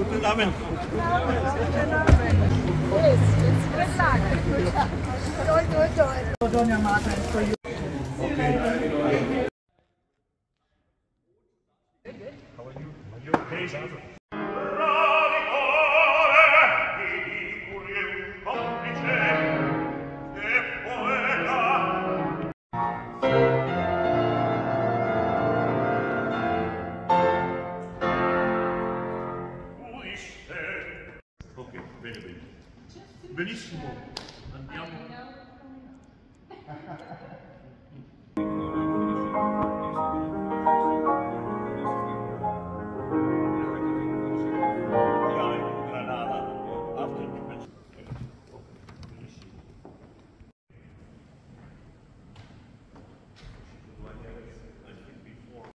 Guten Abend. Doña Marta, estoy yo. Ok, bene, bene. Benissimo.